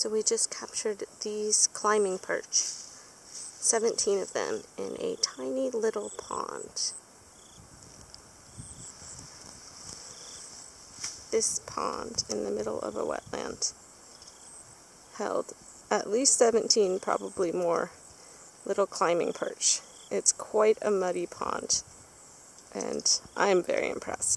So we just captured these climbing perch, 17 of them in a tiny little pond. This pond in the middle of a wetland held at least 17, probably more, little climbing perch. It's quite a muddy pond, and I'm very impressed.